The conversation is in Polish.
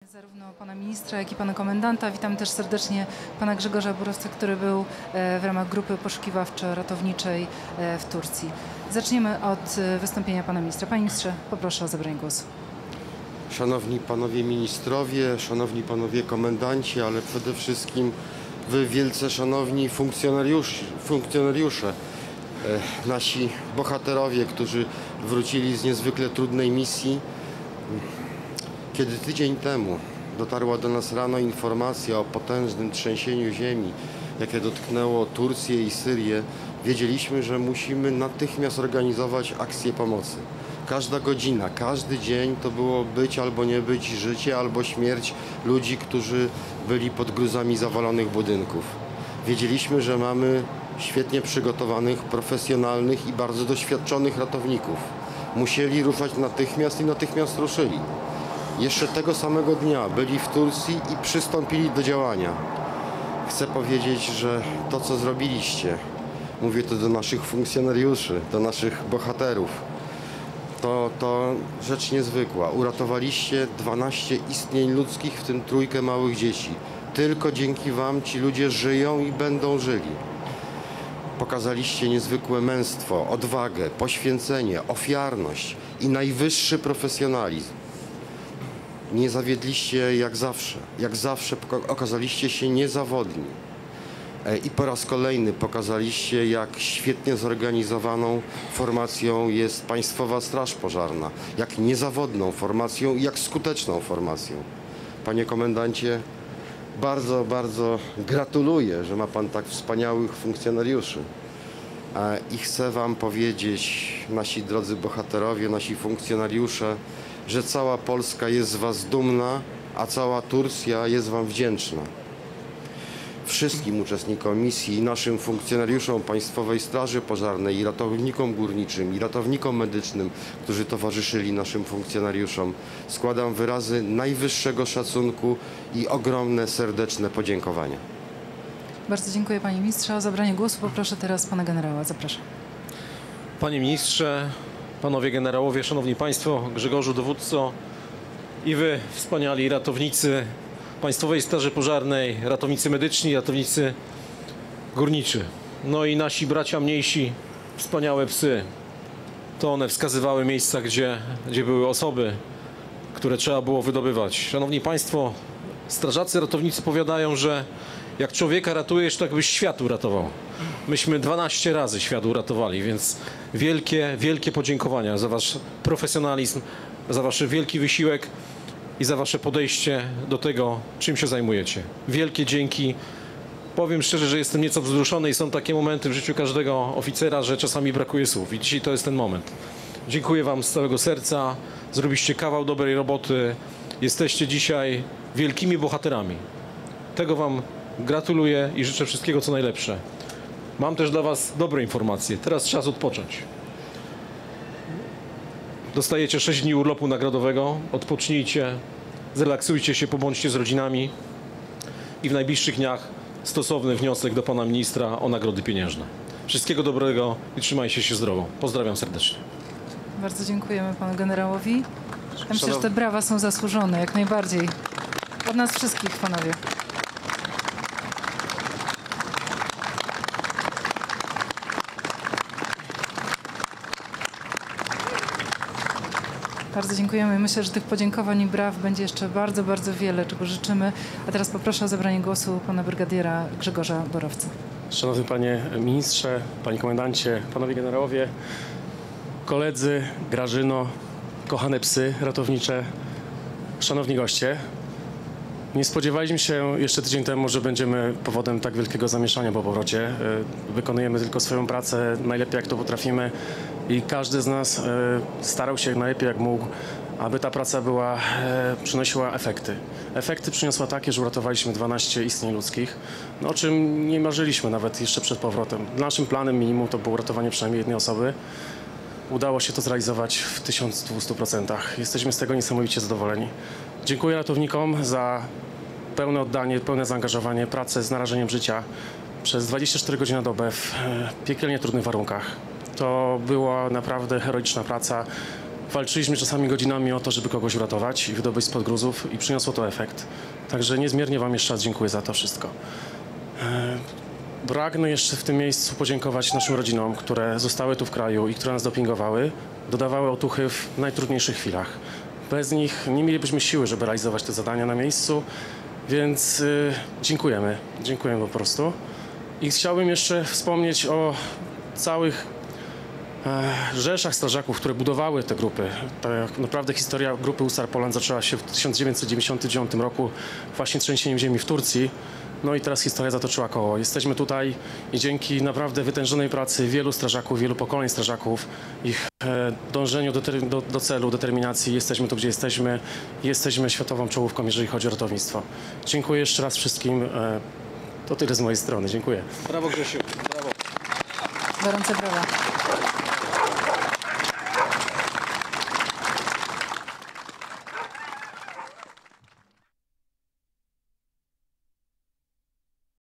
zarówno pana ministra, jak i pana komendanta. Witam też serdecznie pana Grzegorza Borowca, który był w ramach grupy poszukiwawczo-ratowniczej w Turcji. Zaczniemy od wystąpienia pana ministra. Panie ministrze, poproszę o zabranie głosu. Szanowni panowie ministrowie, szanowni panowie komendanci, ale przede wszystkim wy wielce szanowni funkcjonariusze, nasi bohaterowie, którzy wrócili z niezwykle trudnej misji. Kiedy tydzień temu dotarła do nas rano informacja o potężnym trzęsieniu ziemi, jakie dotknęło Turcję i Syrię, wiedzieliśmy, że musimy natychmiast organizować akcję pomocy. Każda godzina, każdy dzień to było być albo nie być, życie albo śmierć ludzi, którzy byli pod gruzami zawalonych budynków. Wiedzieliśmy, że mamy świetnie przygotowanych, profesjonalnych i bardzo doświadczonych ratowników. Musieli ruszać natychmiast i natychmiast ruszyli. Jeszcze tego samego dnia byli w Turcji i przystąpili do działania. Chcę powiedzieć, że to, co zrobiliście, mówię to do naszych funkcjonariuszy, do naszych bohaterów, to rzecz niezwykła. Uratowaliście 12 istnień ludzkich, w tym 3 małych dzieci. Tylko dzięki wam ci ludzie żyją i będą żyli. Pokazaliście niezwykłe męstwo, odwagę, poświęcenie, ofiarność i najwyższy profesjonalizm. Nie zawiedliście jak zawsze okazaliście się niezawodni. I po raz kolejny pokazaliście, jak świetnie zorganizowaną formacją jest Państwowa Straż Pożarna, jak niezawodną formacją i jak skuteczną formacją. Panie komendancie, bardzo, bardzo gratuluję, że ma pan tak wspaniałych funkcjonariuszy. I chcę wam powiedzieć, nasi drodzy bohaterowie, nasi funkcjonariusze, że cała Polska jest z was dumna, a cała Turcja jest wam wdzięczna. Wszystkim uczestnikom misji, naszym funkcjonariuszom Państwowej Straży Pożarnej i ratownikom górniczym i ratownikom medycznym, którzy towarzyszyli naszym funkcjonariuszom, składam wyrazy najwyższego szacunku i ogromne, serdeczne podziękowania. Bardzo dziękuję panie ministrze. O zabranie głosu poproszę teraz pana generała. Zapraszam. Panie ministrze, panowie generałowie, szanowni państwo, Grzegorzu dowódco i wy, wspaniali ratownicy Państwowej Straży Pożarnej, ratownicy medyczni, ratownicy górniczy. No i nasi bracia mniejsi, wspaniałe psy. To one wskazywały miejsca, gdzie były osoby, które trzeba było wydobywać. Szanowni państwo, strażacy ratownicy powiadają, że jak człowieka ratujesz, to jakbyś świat uratował. Myśmy 12 razy świat uratowali, więc wielkie, wielkie podziękowania za wasz profesjonalizm, za wasz wielki wysiłek i za wasze podejście do tego, czym się zajmujecie. Wielkie dzięki. Powiem szczerze, że jestem nieco wzruszony i są takie momenty w życiu każdego oficera, że czasami brakuje słów i dzisiaj to jest ten moment. Dziękuję wam z całego serca. Zrobiliście kawał dobrej roboty. Jesteście dzisiaj wielkimi bohaterami. Tego wam gratuluję i życzę wszystkiego, co najlepsze. Mam też dla was dobre informacje. Teraz czas odpocząć. Dostajecie 6 dni urlopu nagrodowego. Odpocznijcie, zrelaksujcie się, pobądźcie z rodzinami i w najbliższych dniach stosowny wniosek do pana ministra o nagrody pieniężne. Wszystkiego dobrego i trzymajcie się zdrowo. Pozdrawiam serdecznie. Bardzo dziękujemy panu generałowi. Ja myślę, że te brawa są zasłużone, jak najbardziej. Od nas wszystkich, panowie. Bardzo dziękujemy. Myślę, że tych podziękowań i braw będzie jeszcze bardzo, bardzo wiele, czego życzymy. A teraz poproszę o zabranie głosu pana brygadiera Grzegorza Borowca. Szanowny panie ministrze, panie komendancie, panowie generałowie, koledzy, Grażyno, kochane psy ratownicze, szanowni goście. Nie spodziewaliśmy się jeszcze tydzień temu, że będziemy powodem tak wielkiego zamieszania po powrocie. Wykonujemy tylko swoją pracę najlepiej jak to potrafimy i każdy z nas starał się najlepiej jak mógł, aby ta praca przynosiła efekty. Efekty przyniosła takie, że uratowaliśmy 12 istnień ludzkich, no, o czym nie marzyliśmy nawet jeszcze przed powrotem. Naszym planem minimum to było uratowanie przynajmniej jednej osoby. Udało się to zrealizować w 1200%. Jesteśmy z tego niesamowicie zadowoleni. Dziękuję ratownikom za pełne oddanie, pełne zaangażowanie, pracę z narażeniem życia przez 24 godziny na dobę w piekielnie trudnych warunkach. To była naprawdę heroiczna praca. Walczyliśmy czasami godzinami o to, żeby kogoś uratować i wydobyć spod gruzów i przyniosło to efekt. Także niezmiernie Wam jeszcze raz dziękuję za to wszystko. Pragnę jeszcze w tym miejscu podziękować naszym rodzinom, które zostały tu w kraju i które nas dopingowały, dodawały otuchy w najtrudniejszych chwilach. Bez nich nie mielibyśmy siły, żeby realizować te zadania na miejscu, więc dziękujemy po prostu. I chciałbym jeszcze wspomnieć o całych rzeszach strażaków, które budowały te grupy. Tak naprawdę historia grupy Hussar Poland zaczęła się w 1999 roku właśnie trzęsieniem ziemi w Turcji. No i teraz historia zatoczyła koło. Jesteśmy tutaj i dzięki naprawdę wytężonej pracy wielu strażaków, wielu pokoleń strażaków, ich dążeniu do celu, determinacji, jesteśmy tu, gdzie jesteśmy i jesteśmy światową czołówką, jeżeli chodzi o ratownictwo. Dziękuję jeszcze raz wszystkim. To tyle z mojej strony. Dziękuję. Brawo Grzesiu, brawo. Gorące brawa.